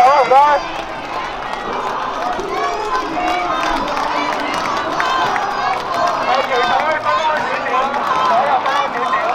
好，唔該。條隊分開少少，左右分開少少。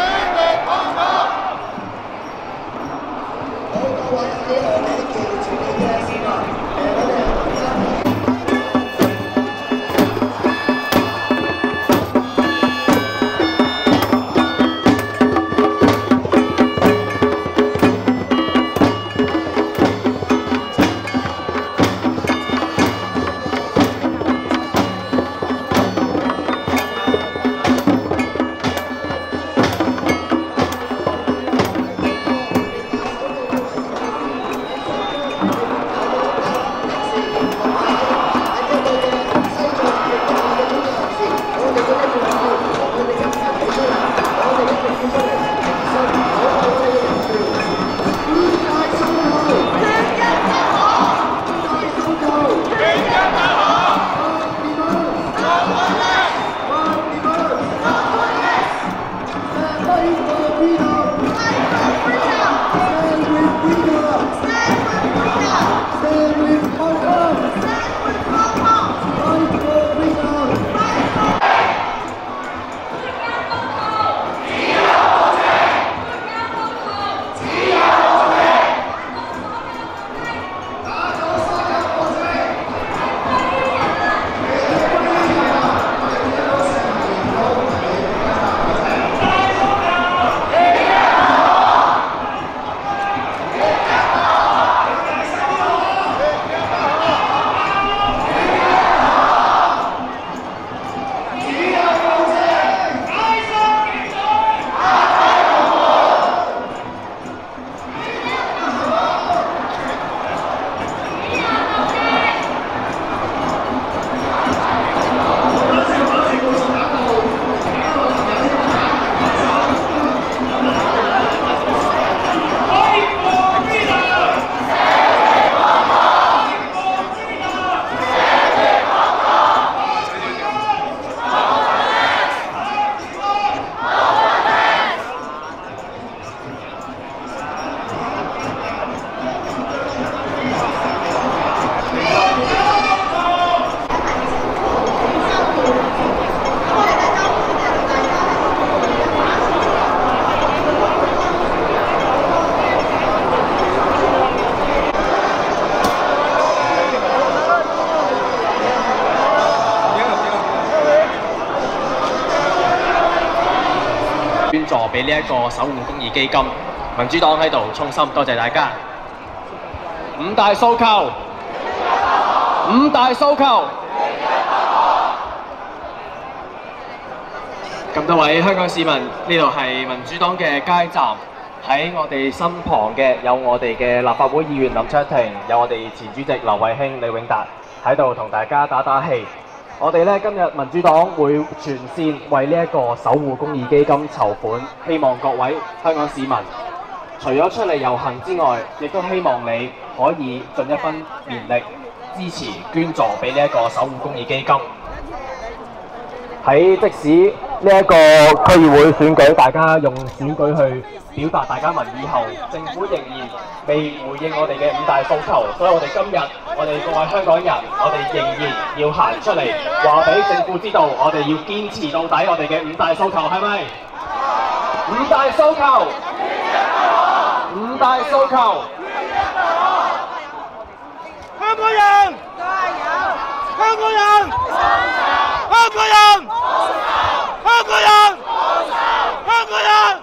好，各位，俾我哋一齊俾呢一個守護公義基金。民主黨喺度衷心多謝大家。五大訴求，五大訴求。咁多位香港市民，呢度係民主黨嘅街站。喺我哋身旁嘅有我哋嘅立法會議員林卓廷，有我哋前主席劉慧卿、李永達喺度同大家打打氣。我哋今日民主黨會全線為呢一個守護公義基金籌款，希望各位香港市民除咗出嚟遊行之外，亦都希望你可以盡一分綿力支持捐助俾呢一個守護公義基金。喺即使呢一個區議會選舉，大家用選舉去表達大家民意後，政府仍然未回應我哋嘅五大訴求，所以我哋今日我哋各位香港人，我哋仍然要行出嚟，話俾政府知道，我哋要堅持到底我哋嘅五大訴求係咪？五大訴求，五大訴求， 香港人，香港人，香港人，香港人，香港人。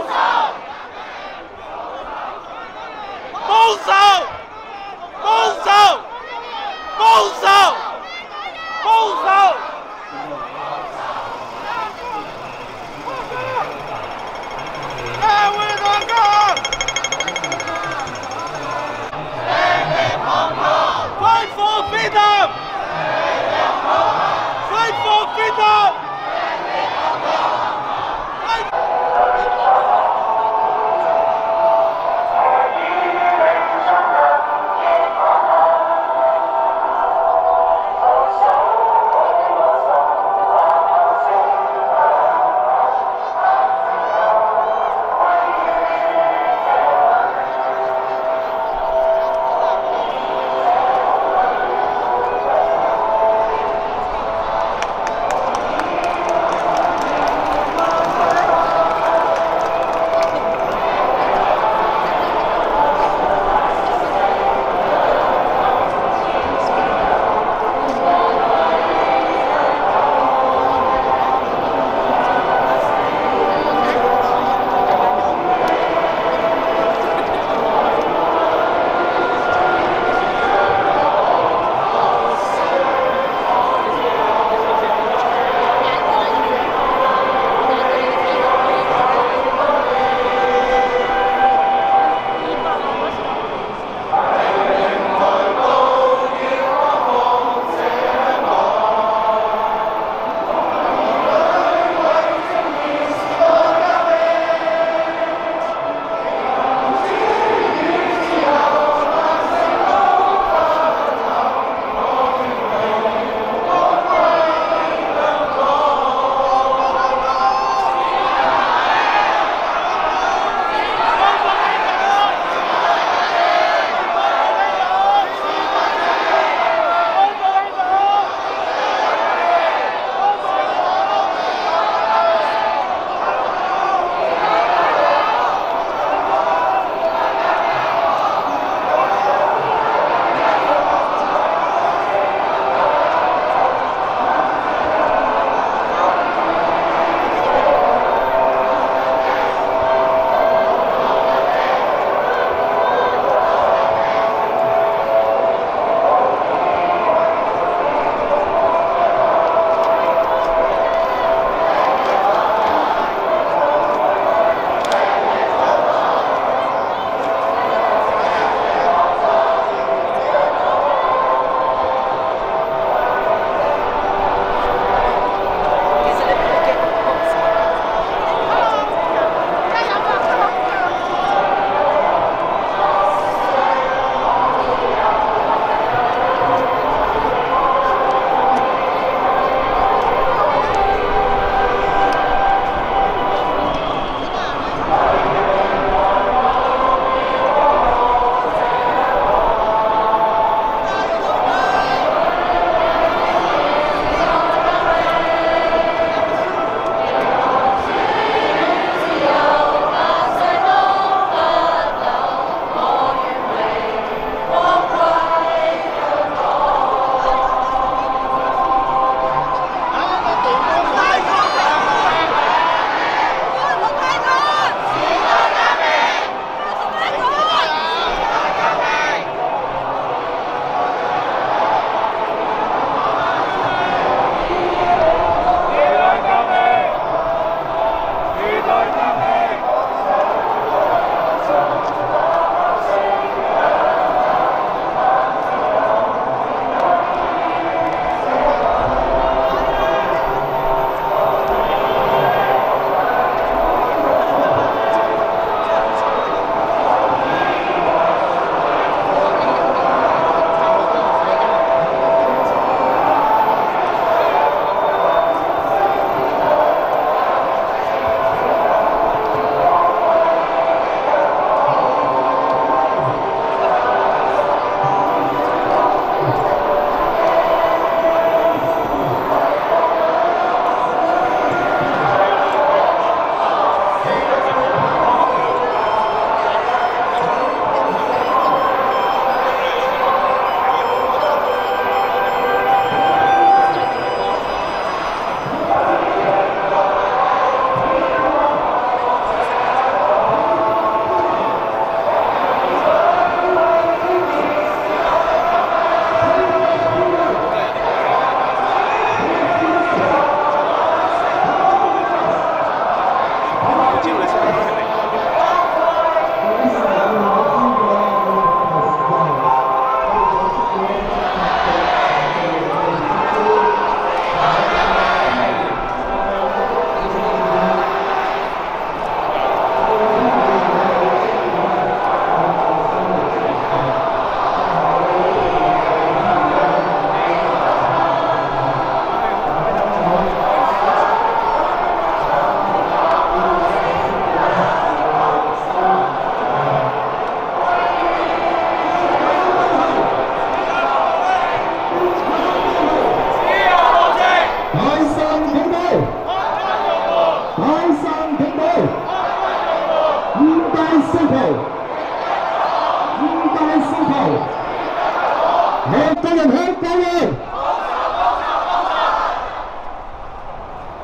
幫手！幫手！幫手！幫手！大會大家 ！Fight for freedom! Fight for freedom! 香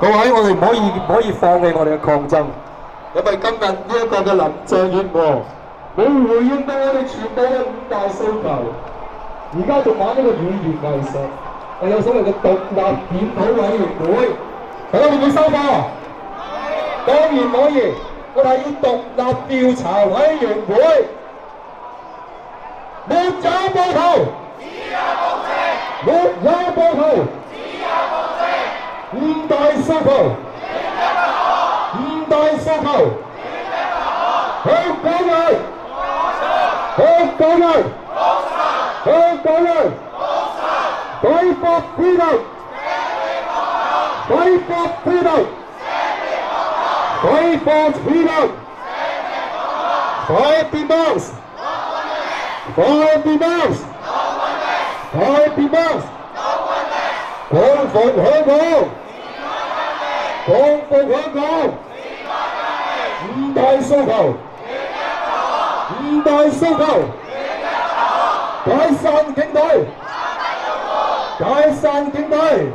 各位，我哋唔可以放棄我哋嘅抗爭，因為今日呢一個嘅林鄭月娥冇回應到我哋全部嘅5大訴求，而家仲玩呢個語言藝術，有所謂嘅獨立檢討委員會，大家會唔會收貨？當然可以，我哋要獨立調查委員會，沒有報告，沒有報告。5大訴求，5大訴求，香港人，香港人，香港人，揮霍freedom，揮霍freedom，揮霍freedom， 5 demands， 5 demands， 5 demands， 光復香港。光復香港，5大訴求，5大訴求，解散警隊，解散警隊。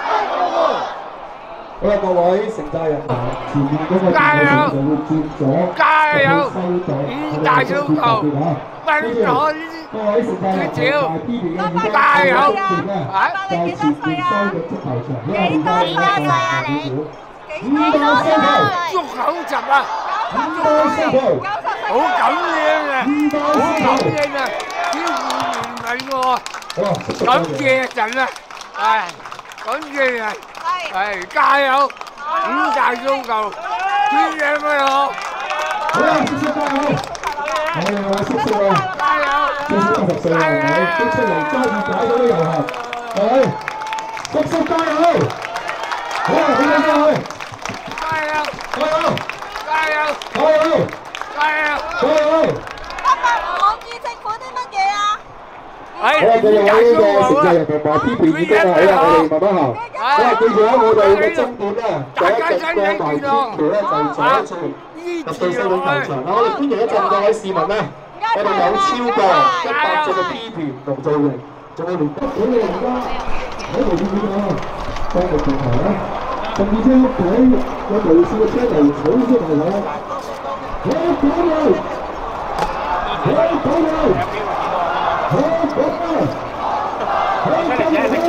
好啦，各位承載人，前面嗰個電腦就會轉左， 加油 5 大訴求，分咗各位承載人， 加油！ 在前邊收嘅足球場，因為而家幾多歲啊你？ 5大訴求， 足口集啊！ 5大訴求， 好感恩啊！ 5大好訴求。 感恩啊！啲議員問我，感謝一陣啊！係，感謝啊！係，加油！5大訴求，天嘢咩好？ 好啦，叔叔加油！我叔叔啊， 加油！ 叔叔80歲啦，係咪？都出嚟揸住拐嗰啲遊行，係咪？叔叔加油！好啊，好啊，加油！ 加油！ 加油！ 加油！ 加油！ 加油！ 加油！ 今日唔滿意政府啲乜嘢啊？ 好啦，繼續有呢個承載人同埋批評意見啊，好啦，我哋慢慢行。好啦，記住啊，我哋嘅終點咧，第一隻過埋天橋咧，就係左轉入到西貢球場啦。我哋歡迎一陣各位市民咧，我哋有超過100隻嘅 P 團同造型，仲有連北會嘅而家喺度見到啊，當日電台咧，甚至車隊有無數嘅車嚟草出嚟啦。好港人，好港人，好港人，好港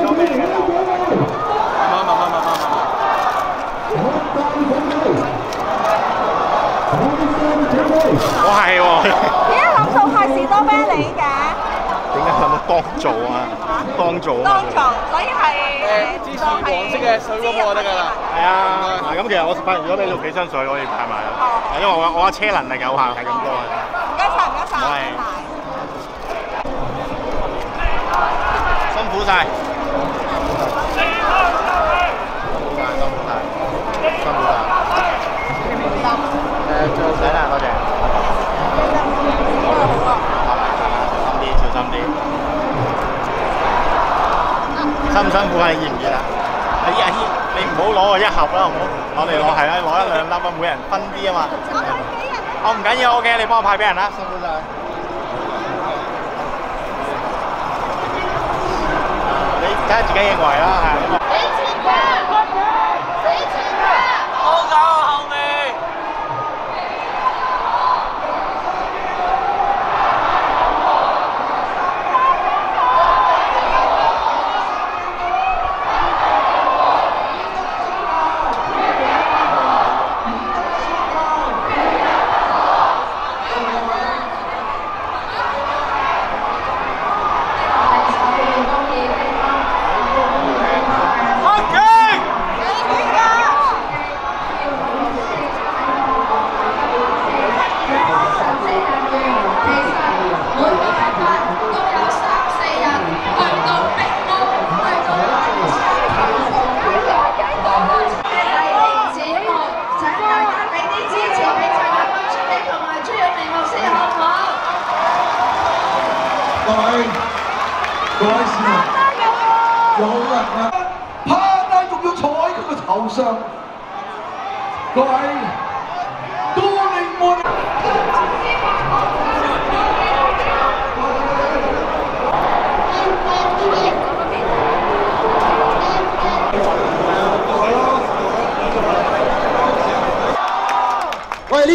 我係喎。 點解諗到係士多啤梨嘅？ 點解諗到當造啊？當造啊！ 當造，所以係支持黃色嘅水果就得㗎啦。 係啊，嗱咁其實我發現如果你做幾箱水可以派埋啦，因為我架車能力有限，係咁多嘅。 唔該晒，唔該晒。 辛苦晒。唔使啦，多謝。小心啲。辛唔辛苦啊？熱唔熱啊？你唔好攞我1盒啦，好唔好？我哋攞係啦，攞1、2粒啊，每人分啲啊嘛。我唔緊要 ，OK， 你幫我派俾人啦，辛苦晒。你睇下自己認為啦，係。 各位市民，有人啊，趴低仲要坐喺佢個頭上，各位都令我。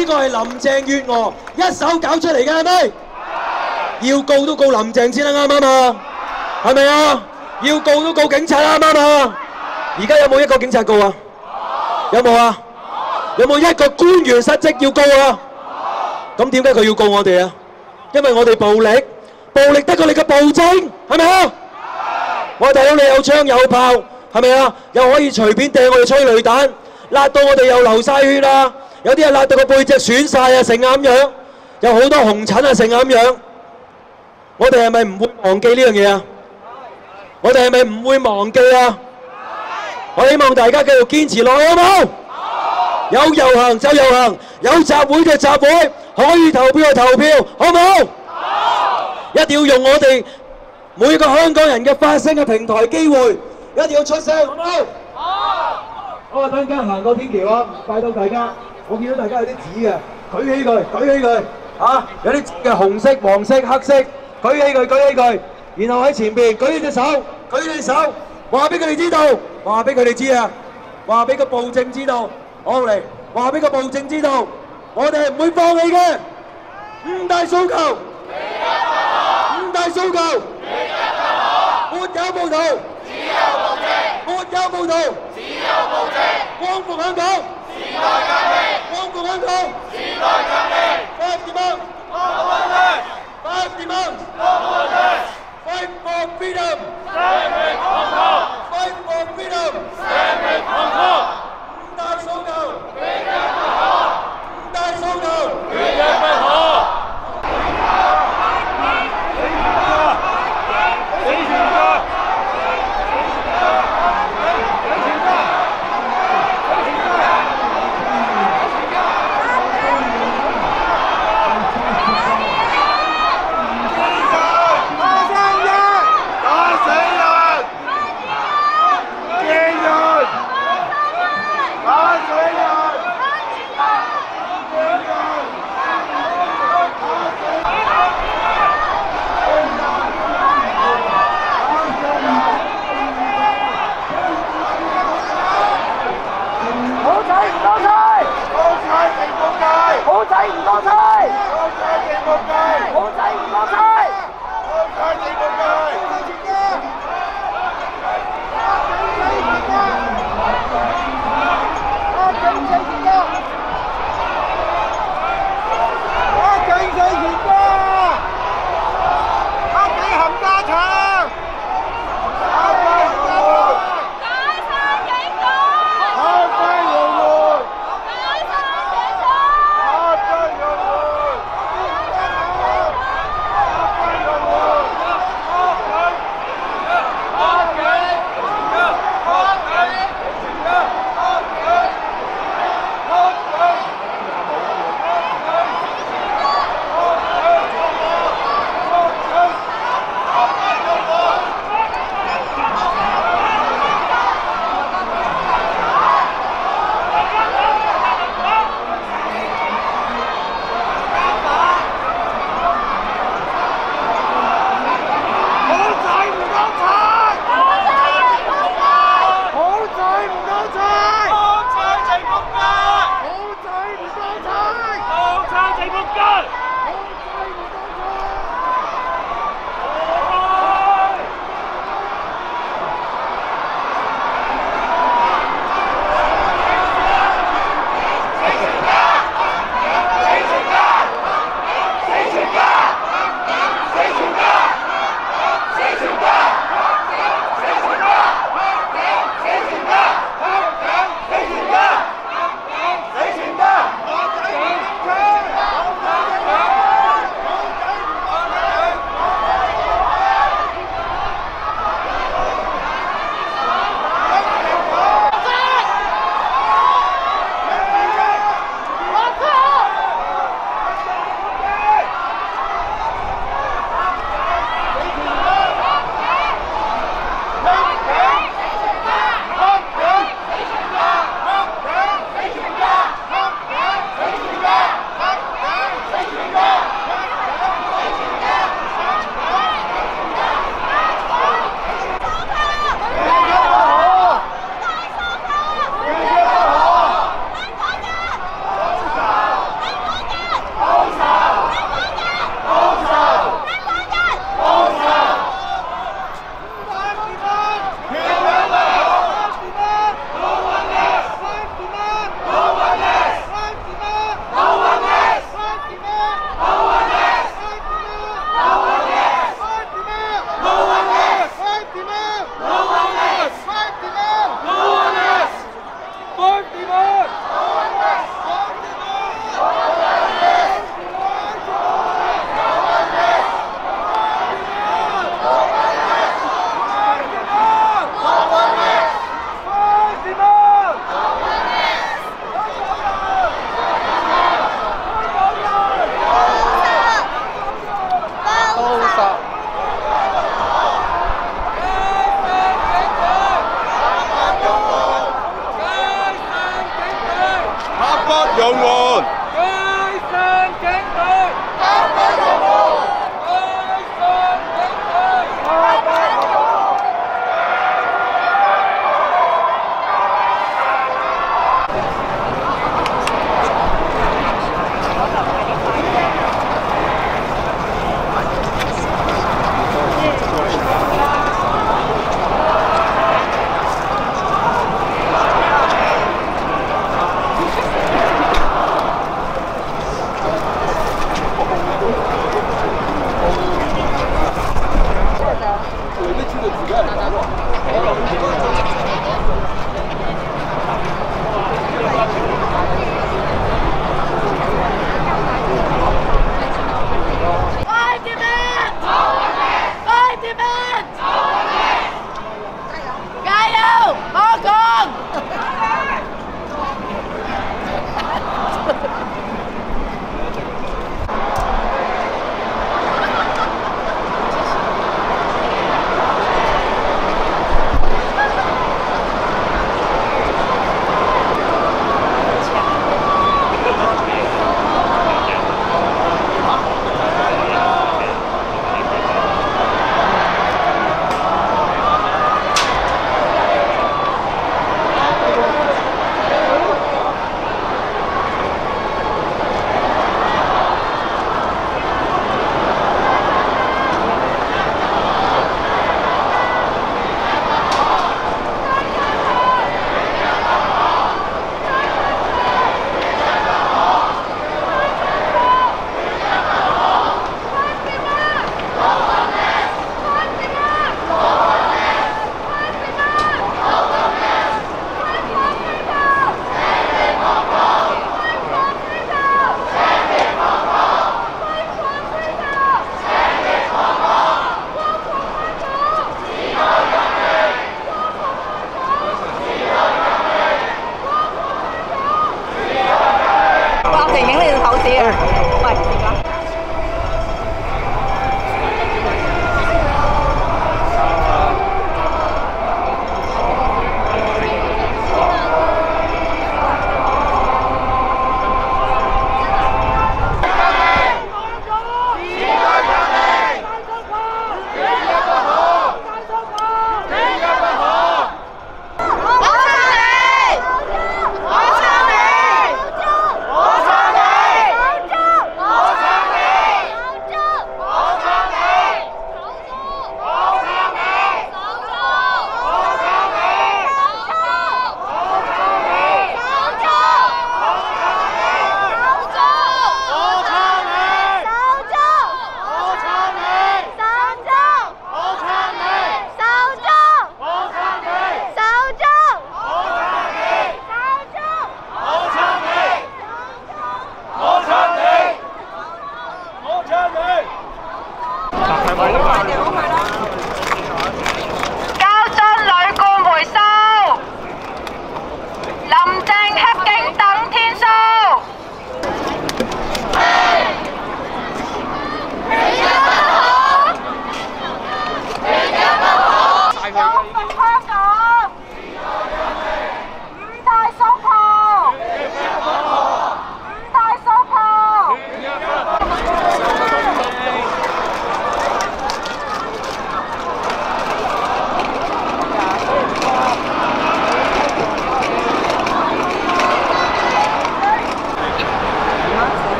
呢個係林鄭月娥一手搞出嚟嘅，係咪？要告都告林鄭先啦，啱唔啱啊？係咪啊？要告都告警察啦，啱唔啱啊？而家有冇一個警察告啊？有冇啊？有冇一個官員失職要告啊？咁點解佢要告我哋啊？因為我哋暴力，暴力得過你嘅暴政，係咪啊？我睇到你有槍有炮，係咪啊？又可以隨便掟我哋催淚彈，辣到我哋又流晒血啊！有啲人辣到個背脊損晒啊，成咁樣，有好多紅疹啊，成咁樣。我哋係咪唔會忘記呢樣嘢啊？我哋係咪唔會忘記啊？我希望大家繼續堅持落去，好冇？有遊行就遊行，有集會就集會，可以投票就投票，好冇？一定要用我哋每個香港人嘅發聲嘅平台機會，一定要出聲，好冇？好啊！等陣間行過天橋啊，拜到大家。我見到大家有啲紙嘅，舉起佢，舉起佢，嚇！有啲紙嘅紅色、黃色、黑色，舉起佢，舉起佢，然後喺前邊舉起隻手，舉起隻手，話俾佢哋知道，話俾佢哋知啊，話俾個暴政知道，好嚟，話俾個暴政知道，我哋係唔會放棄嘅。五大訴求，五大訴求，沒有暴徒，只有暴政；沒有暴徒，只有暴政。光復香港，時代革命；光復香港，時代革命。Fight demand， Fight demand， Fight for freedom， Fight for freedom， 五大訴求，五大訴求，缺一不可。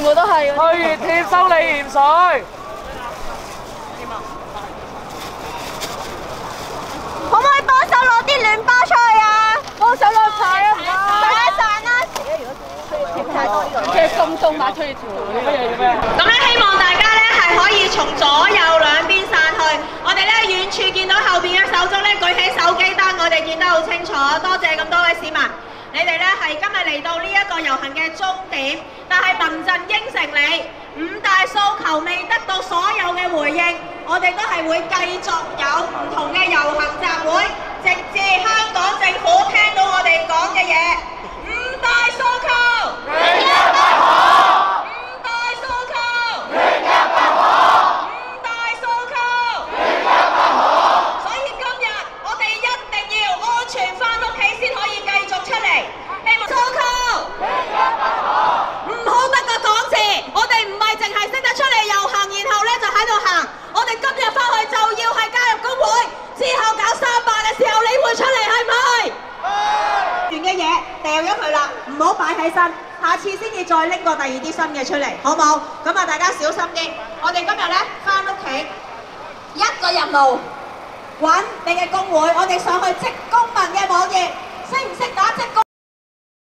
部都係。 去熱貼收你鹽水。 可唔可以幫手攞啲暖包出去啊？幫手攞晒啊！唔該。等一陣啦。貼太多呢個。 即係鬆馬出去條乜嘢咩？ 咁咧，希望大家咧係可以從左右兩邊散去。我哋咧遠處見到後邊嘅手足咧舉起手機燈，我哋見得好清楚。多謝咁多位市民，你哋咧係今日嚟到呢一個遊行嘅終點，但係民陣應承你5大訴求未得到所有嘅回應，我哋都係會繼續有唔同嘅遊行集會，直至香港政府聽到我哋講嘅嘢。5大訴求，永一不可。5大訴求，永一不可。5大訴求，永一不可。所以今日我哋一定要安全返屋企先可以繼續出嚟。希望訴求，永一不可。唔好得個講字，我哋唔係淨係識得出嚟遊行，然後咧就喺度行。我哋今日翻去就要係加入工會，之後搞300嘅時候，你會出嚟係唔係？完嘅嘢掉咗佢啦，唔好擺喺身，下次先至再拎個第二啲新嘅出嚟，好冇？咁啊，大家小心啲。我哋今日咧翻屋企一個任務，揾你嘅工會，我哋上去職工盟嘅網頁。